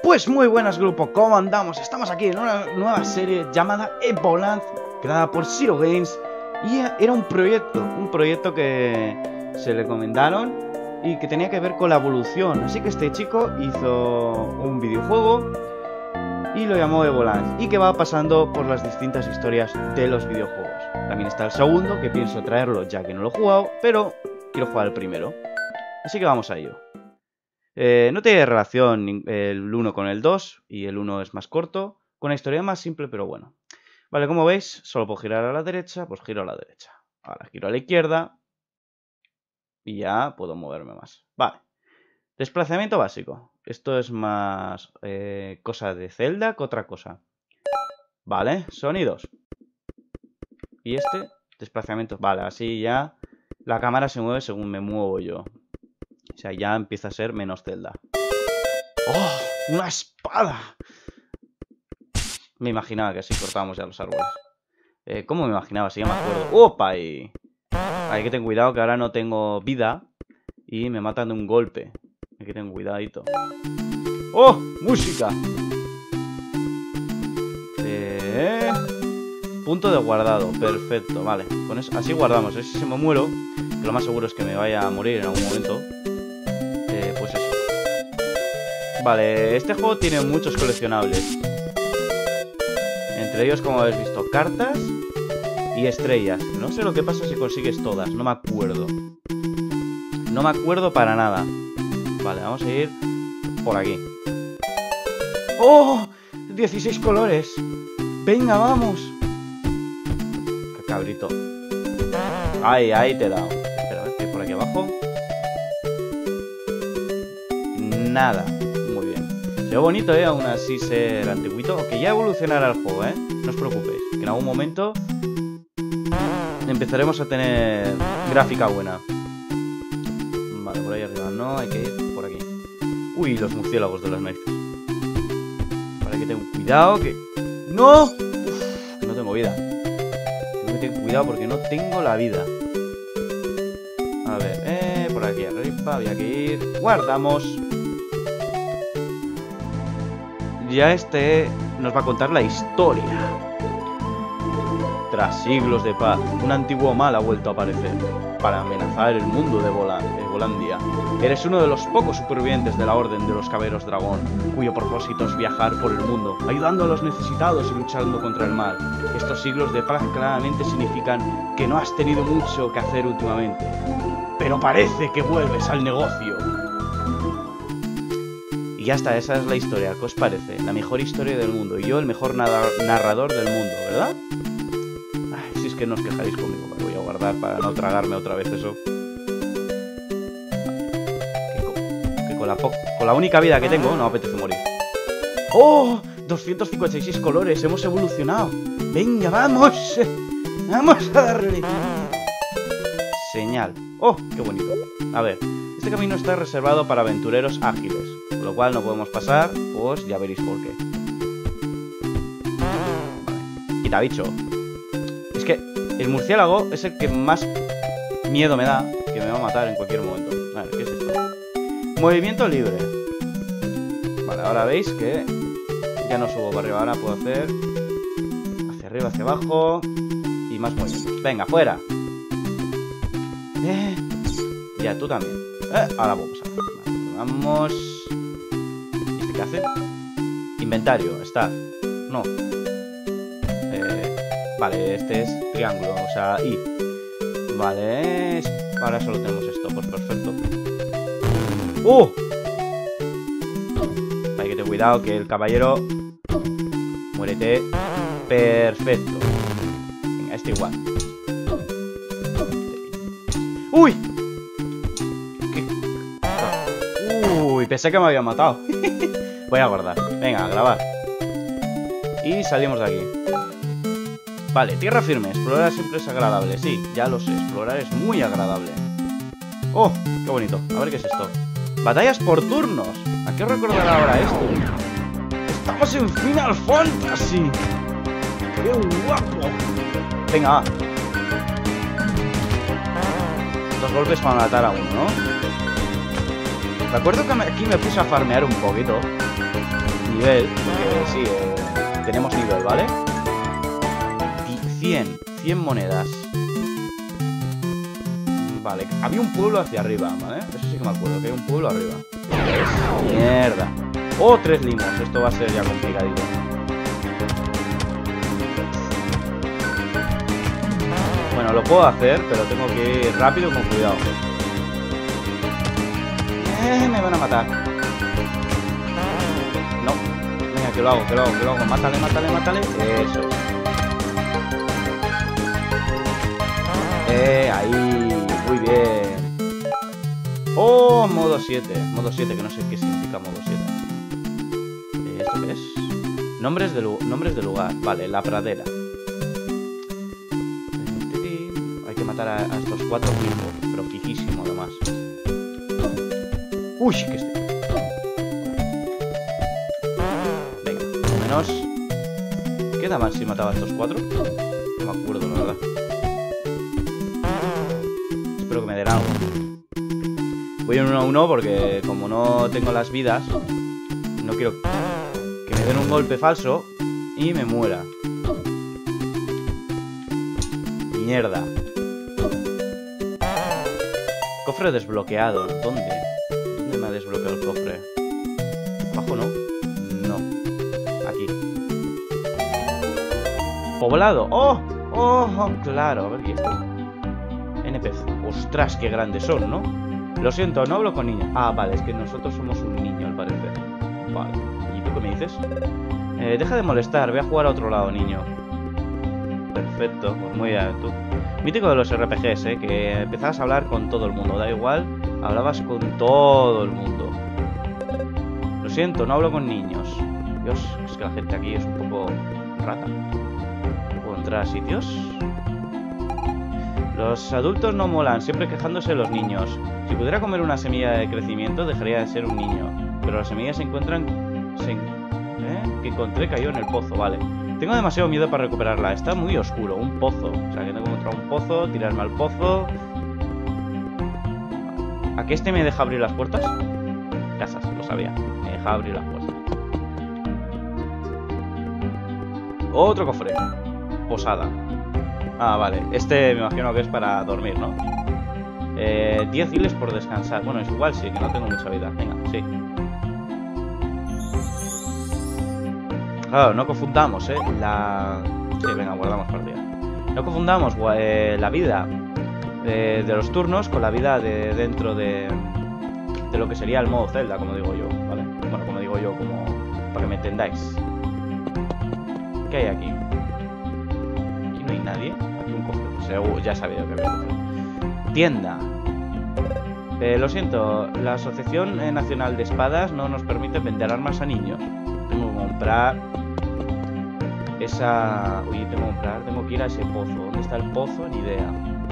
Pues muy buenas, grupo, ¿cómo andamos? Estamos aquí en una nueva serie llamada Evoland, creada por Zero Games. Y era un proyecto que se le encomendaron y que tenía que ver con la evolución. Así que este chico hizo un videojuego y lo llamó Evoland, y que va pasando por las distintas historias de los videojuegos. También está el segundo, que pienso traerlo ya que no lo he jugado, pero quiero jugar el primero. Así que vamos a ello. No tiene relación el 1 con el 2, y el 1 es más corto, con una historia más simple, pero bueno. Vale, como veis, solo puedo girar a la derecha, pues giro a la derecha. Ahora giro a la izquierda y ya puedo moverme más. Vale. Desplazamiento básico. Esto es más cosa de Zelda que otra cosa. Vale, sonidos. Y este, desplazamiento. Vale, así ya la cámara se mueve según me muevo yo. O sea, ya empieza a ser menos Zelda. ¡Oh! ¡Una espada! Me imaginaba que así cortábamos ya los árboles. ¿Cómo me imaginaba? Si ya me acuerdo. ¡Opa! Y... hay que tener cuidado que ahora no tengo vida y me matan de un golpe. Hay que tener cuidadito. ¡Oh! ¡Música! Punto de guardado. Perfecto, vale. Con eso, así guardamos. Si me muero, que lo más seguro es que me vaya a morir en algún momento. Pues eso. Vale, este juego tiene muchos coleccionables. Entre ellos, como habéis visto, cartas y estrellas. No sé lo que pasa si consigues todas. No me acuerdo. No me acuerdo para nada. Vale, vamos a ir por aquí. ¡Oh! 16 colores. Venga, vamos. Qué cabrito. Ahí te he dado. Espera, que por aquí abajo. Nada. Muy bien. Se ve bonito, aún así ser antiguito. Que ya evolucionará el juego, no os preocupéis. Que en algún momento empezaremos a tener gráfica buena. Vale, por ahí arriba no, hay que ir por aquí. Uy, los murciélagos de las narices. Vale, hay que tener cuidado que... ¡No! Uf, que no tengo vida. Tengo que tener cuidado porque no tengo la vida. A ver, por aquí arriba había que ir. Guardamos. Ya este nos va a contar la historia. Tras siglos de paz, un antiguo mal ha vuelto a aparecer para amenazar el mundo de Volandia. Eres uno de los pocos supervivientes de la Orden de los Caballeros Dragón, cuyo propósito es viajar por el mundo, ayudando a los necesitados y luchando contra el mal. Estos siglos de paz claramente significan que no has tenido mucho que hacer últimamente, pero parece que vuelves al negocio. Y ya está, esa es la historia. ¿Qué os parece? La mejor historia del mundo. Y yo el mejor narrador del mundo, ¿verdad? Ay, si es que no os quejaréis conmigo. Me voy a guardar para no tragarme otra vez eso. Que con la única vida que tengo no me apetece morir. ¡Oh! 256 colores. Hemos evolucionado. ¡Venga, vamos! ¡Vamos a darle! Señal. ¡Oh! ¡Qué bonito! A ver. Este camino está reservado para aventureros ágiles, por lo cual no podemos pasar, pues ya veréis por qué. Vale. Quita bicho. Es que el murciélago es el que más miedo me da, que me va a matar en cualquier momento. A ver, ¿qué es esto? Movimiento libre. Vale, ahora veis que ya no subo para arriba, ahora puedo hacer hacia arriba, hacia abajo y más movimientos. Venga, fuera. Ya, tú también. Ahora vamos a ver. Vamos. ¿Y este qué hace? Inventario, está. No. Vale, este es triángulo, o sea, I. Vale. Ahora solo tenemos esto, pues perfecto. Hay que tener cuidado que el caballero. Muérete. Perfecto. Venga, este igual. ¡Uy! Uy, pensé que me había matado. Voy a guardar. Venga, a grabar. Y salimos de aquí. Vale, tierra firme. Explorar siempre es agradable. Sí, ya lo sé. Explorar es muy agradable. ¡Oh! ¡Qué bonito! A ver qué es esto. Batallas por turnos. ¿A qué recordará ahora esto? ¡Estamos en Final Fantasy! ¡Qué guapo! Venga, va. Dos golpes para matar a uno, ¿no? Me acuerdo que aquí me puse a farmear un poquito. nivel, porque sí, tenemos nivel, ¿vale? Y 100 monedas. Vale, había un pueblo hacia arriba, ¿vale? Eso sí que me acuerdo, que hay un pueblo arriba. Mierda. Oh, 3 limos, esto va a ser ya complicadito. Bueno, lo puedo hacer, pero tengo que ir rápido y con cuidado. Me van a matar. No. Venga, que lo hago. Mátale. Eso es. Ahí. Muy bien. Oh, modo 7. Modo 7, que no sé qué significa modo 7. ¿Esto qué es? Nombres de lugar. Vale, la pradera. Hay que matar a estos 4 fijos, pero fijísimo además. Uy, que estoy. Venga, por lo menos. ¿Qué daban si mataba a estos 4? No me acuerdo, la verdad. Espero que me den algo. Voy en 1 a 1 porque como no tengo las vidas, no quiero que me den un golpe falso y me muera. Mierda. Cofre desbloqueado. ¿Dónde? ¿Dónde me ha desbloqueado el cofre? ¿Abajo no? No. Aquí. Poblado. ¡Oh! ¡Oh! Claro. A ver, ¿y esto? NPC. Ostras, qué grandes son, ¿no? Lo siento, no hablo con niños. Ah, vale, es que nosotros somos un niño, al parecer. Vale. ¿Y tú qué me dices? Deja de molestar. Voy a jugar a otro lado, niño. Perfecto. Pues muy bien, tú. Mítico de los RPGs, que empezabas a hablar con todo el mundo. Da igual, hablabas con todo el mundo. Lo siento, no hablo con niños. Dios, es que la gente aquí es un poco rata. ¿Puedo entrar a sitios? Los adultos no molan, siempre quejándose de los niños. Si pudiera comer una semilla de crecimiento, dejaría de ser un niño. Pero las semillas se encuentran... que encontré cayó en el pozo, vale. Tengo demasiado miedo para recuperarla. Está muy oscuro. Un pozo. O sea, que tengo que encontrar un pozo, tirarme al pozo. ¿A qué este me deja abrir las puertas? Casas, lo sabía. Me deja abrir las puertas. Otro cofre. Posada. Ah, vale. Este me imagino que es para dormir, ¿no? 10 giles por descansar. Bueno, es igual, sí, que no tengo mucha vida. Venga, sí. Claro, no confundamos, Sí, venga, guardamos partida. No confundamos la vida de los turnos con la vida de dentro de lo que sería el modo Zelda, como digo yo, ¿vale? Bueno, como digo yo, como para que me entendáis. ¿Qué hay aquí? Aquí no hay nadie. Aquí un cofre. Ya sabía que había un cofre. Tienda. Lo siento, la Asociación Nacional de Espadas no nos permite vender armas a niños. Tengo que comprar esa... Oye, tengo que ir a ese pozo. ¿Dónde está el pozo? Ni idea.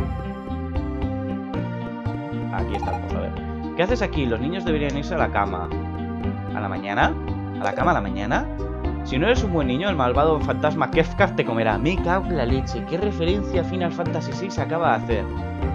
Aquí está el pozo, a ver. ¿Qué haces aquí? Los niños deberían irse a la cama. ¿A la mañana? ¿A la cama a la mañana? Si no eres un buen niño, el malvado fantasma Kefka te comerá. Me cago en la leche. ¿Qué referencia a Final Fantasy VI se acaba de hacer?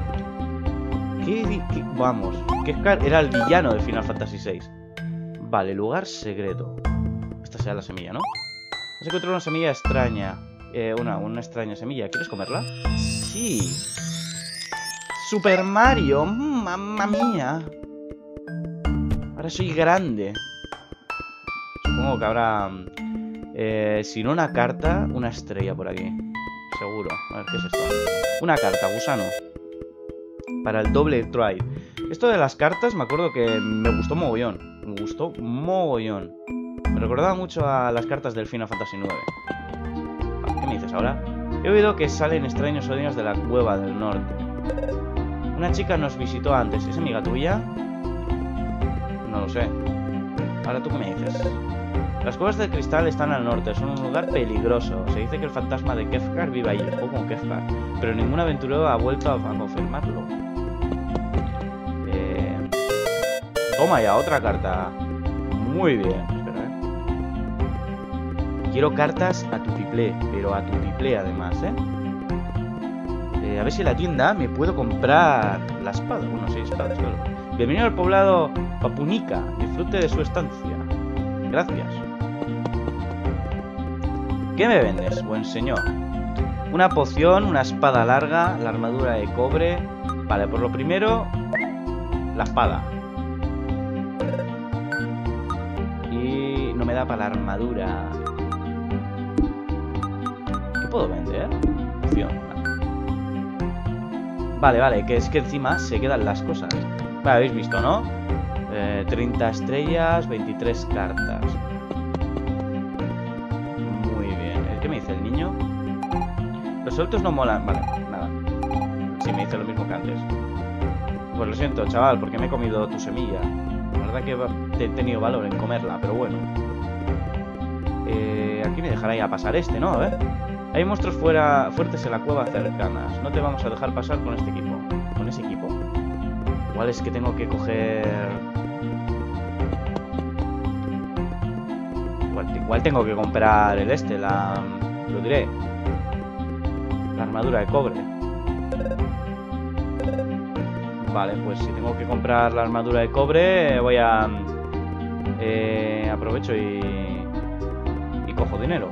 Vamos, Kefka era el villano de Final Fantasy VI. Vale, lugar secreto. Esta será la semilla, ¿no? Has encontrado una semilla extraña. Una extraña semilla. ¿Quieres comerla? Sí. Super Mario. Mamma mía. Ahora soy grande. Supongo que habrá... si no una carta, una estrella por aquí. Seguro. A ver, ¿qué es esto? Una carta, gusano. Para el doble try. Esto de las cartas me acuerdo que me gustó mogollón. Me gustó mogollón. Me recordaba mucho a las cartas del Final Fantasy IX. ¿Qué me dices ahora? He oído que salen extraños sonidos de la cueva del norte. Una chica nos visitó antes. ¿Es amiga tuya? No lo sé. Ahora, ¿tú qué me dices? Las cuevas de cristal están al norte. Son un lugar peligroso. Se dice que el fantasma de Kefka vive allí. O con Kefka. Pero ningún aventurero ha vuelto a confirmarlo. Toma ya, otra carta. Muy bien. Espera, Quiero cartas a tutiplé. Pero a tutiplé además, A ver si en la tienda me puedo comprar la espada. Bueno, sí, espadas, claro. Bienvenido al poblado Papunica. Disfrute de su estancia. Gracias. ¿Qué me vendes, buen señor? Una poción, una espada larga, la armadura de cobre. Vale, por lo primero, la espada. Y no me da para la armadura. ¿Qué puedo vender? Poción. Vale, que es que encima se quedan las cosas. Vale, habéis visto, ¿no? 30 estrellas, 23 cartas. Muy bien. ¿Qué me dice el niño? Los sueltos no molan. Vale, nada. Sí, me dice lo mismo que antes. Pues lo siento, chaval, porque me he comido tu semilla. La verdad que he tenido valor en comerla, pero bueno. Aquí me dejará ya pasar este, ¿no? A ver. Hay monstruos fuertes en la cueva cercanas. No te vamos a dejar pasar con este equipo. Con ese equipo. Igual es que tengo que coger... Igual tengo que comprar el lo diré. La armadura de cobre. Vale, pues si tengo que comprar la armadura de cobre, voy a... aprovecho y cojo dinero.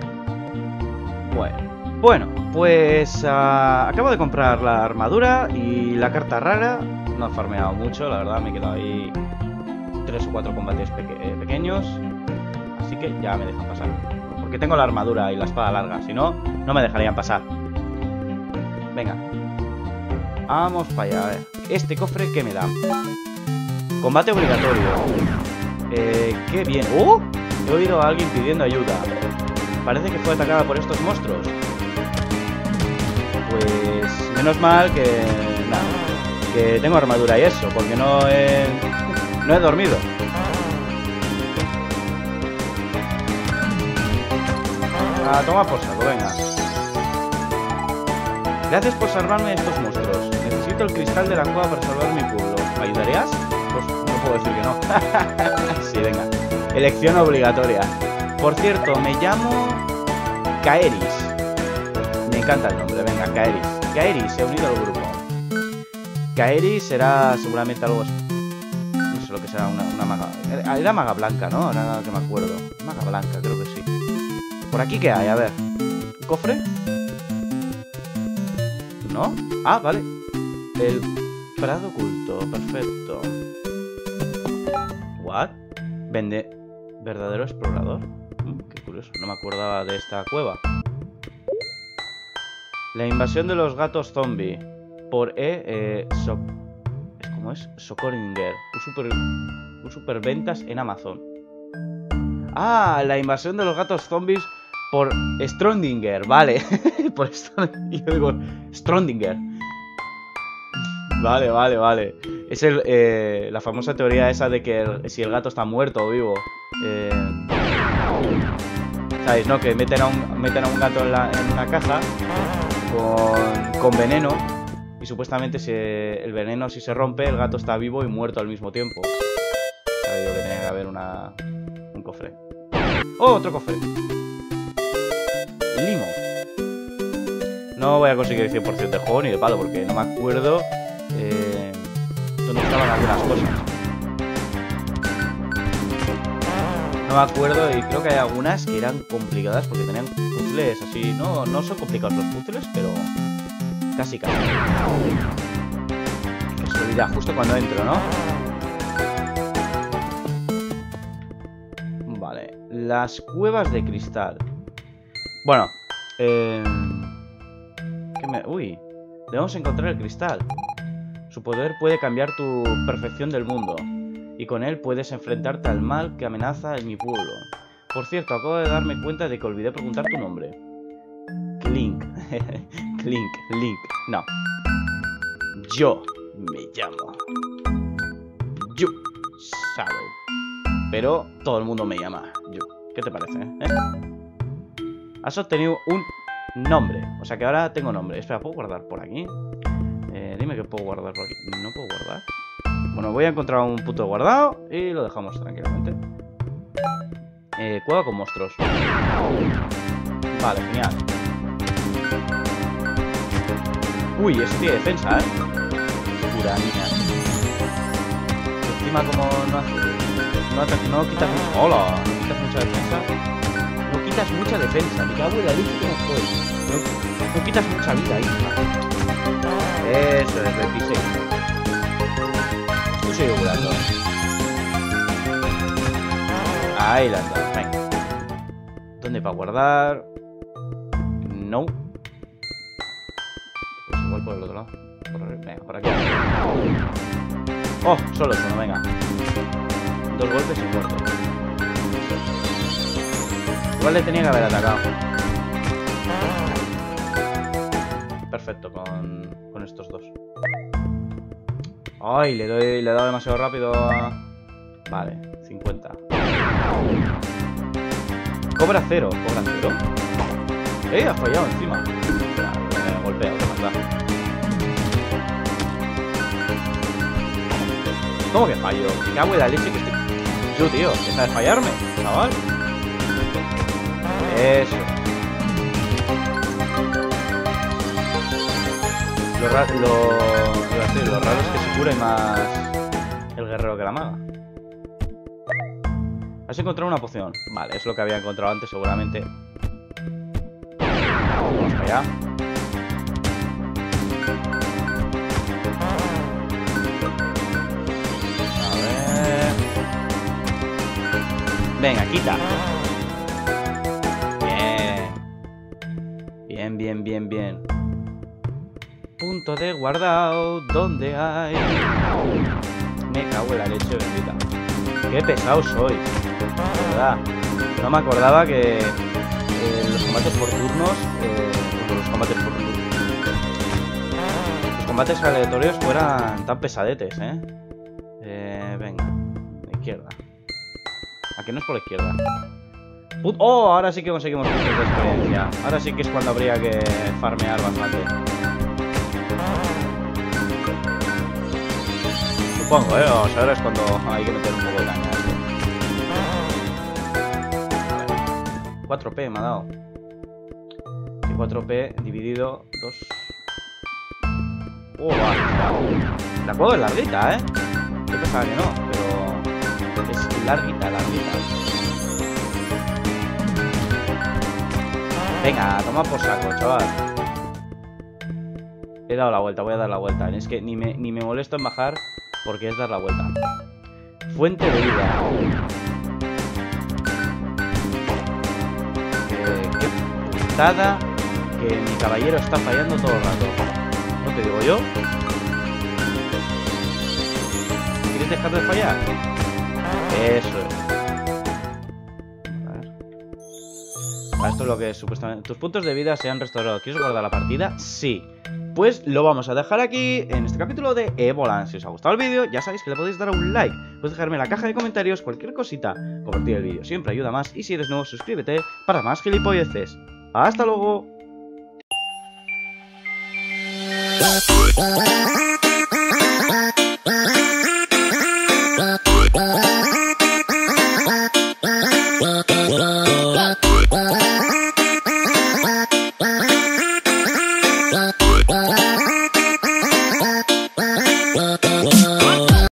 Bueno, pues acabo de comprar la armadura y la carta rara. No he farmeado mucho, la verdad, me he quedado ahí 3 o 4 combates pequeños. Así que ya me dejan pasar. Porque tengo la armadura y la espada larga, si no, no me dejarían pasar. Venga. Vamos para allá, a ver. Este cofre, ¿qué me da? Combate obligatorio. Qué bien. ¡Oh! He oído a alguien pidiendo ayuda. Parece que fue atacada por estos monstruos. Pues menos mal que... nada, que tengo armadura y eso, porque no he dormido. A tomar por saco, venga. Gracias por salvarme de estos monstruos. Necesito el cristal de la cueva para salvar mi pueblo. ¿Me ayudarías? Pues no puedo decir que no. Sí, venga. Elección obligatoria. Por cierto, me llamo Kaeris. Me encanta el nombre, venga, Kaeris. Kaeris se ha unido al grupo. Kaeris será seguramente algo... no sé lo que será, una maga... Era maga blanca, ¿no? Ahora que me acuerdo. Maga blanca, creo que sí. ¿Por aquí qué hay? A ver. ¿Un cofre? ¿No? Ah, vale. El prado oculto, perfecto. ¿What? Vende... ¿verdadero explorador? Qué curioso, no me acordaba de esta cueva. La invasión de los gatos zombie. Por ¿cómo es? Sokoringer. Un superventas en Amazon. Ah, la invasión de los gatos zombies por Strondinger, vale. Por yo digo Strondinger. Vale. Es la famosa teoría esa de que si el gato está muerto o vivo. ¿Sabéis, no? Que meten a un gato en una caja con veneno. Y supuestamente el veneno, si se rompe, el gato está vivo y muerto al mismo tiempo. Sabía yo que tenía que haber un cofre. ¡Oh, otro cofre! Limo. No voy a conseguir el 100% del juego ni de palo, porque no me acuerdo dónde estaban algunas cosas. No me acuerdo y creo que hay algunas que eran complicadas porque tenían puzzles así. No son complicados los puzzles, pero casi. Casualidad, justo cuando entro, ¿no? Vale. Las cuevas de cristal. Bueno. Uy. Debemos encontrar el cristal. Su poder puede cambiar tu percepción del mundo. Y con él puedes enfrentarte al mal que amenaza en mi pueblo. Por cierto, acabo de darme cuenta de que olvidé preguntar tu nombre. Clink. Link. No. Yo me llamo Yu Shadow. Pero todo el mundo me llama Yu. ¿Qué te parece? Has obtenido un nombre. O sea que ahora tengo nombre. Espera, ¿puedo guardar por aquí? Dime que puedo guardar por aquí. No puedo guardar. Bueno, voy a encontrar un punto guardado y lo dejamos tranquilamente. Cueva con monstruos. Vale, genial. Uy, ese tiene defensa, Pura niña. Encima como no quitas mucho... ¡Hola! No quitas mucha defensa. No quitas quitas mucha defensa. Me cago en la leche como juego. No quitas mucha vida ahí. Eso es, el P6. Tú sigue volando. Ahí las dos, venga. ¿Dónde para guardar? No. Pues igual por el otro lado. Venga, por aquí. Oh, solo eso, no, venga. 2 golpes y muerto. Igual le tenía que haber atacado. Perfecto, con estos dos. Ay, le he dado demasiado rápido a... Vale, 50. Cobra 0, cobra 0. Ha fallado encima. Golpea, ¿qué más da? ¿Cómo que fallo? Me cago en la leche que estoy... Yo, tío, deja de fallarme, chaval. Eso. Lo raro es que se cure más el guerrero que la maga. Has encontrado una poción. Vale, es lo que había encontrado antes seguramente. Vamos para allá. A ver. Venga, quita. Bien. Punto de guardado. ¿Dónde hay? Me cago en la leche bendita. Qué pesado sois. De verdad. No me acordaba que los combates por turnos. Los combates aleatorios fueran tan pesadetes, venga. De izquierda. ¿A qué no es por la izquierda? Oh, ahora sí que conseguimos puntos de experiencia. Ahora sí que es cuando habría que farmear bastante. Supongo, vamos, ahora es cuando hay que meter un poco de caña. A ver. 4p me ha dado. Y 4p dividido 2. Va. La juego es larguita, Yo pensaba que no, pero es larguita. Venga, toma por saco, chaval. He dado la vuelta, voy a dar la vuelta. Es que ni me molesto en bajar porque es dar la vuelta. Fuente de vida. Qué putada que mi caballero está fallando todo el rato. ¿No te digo yo? ¿Quieres dejar de fallar? Eso es. Esto es lo que es supuestamente... Tus puntos de vida se han restaurado. ¿Quieres guardar la partida? Sí. Pues lo vamos a dejar aquí en este capítulo de Evoland. Si os ha gustado el vídeo, ya sabéis que le podéis dar un like. Podéis dejarme en la caja de comentarios cualquier cosita. Compartir el vídeo siempre ayuda más. Y si eres nuevo, suscríbete para más gilipolleces. ¡Hasta luego!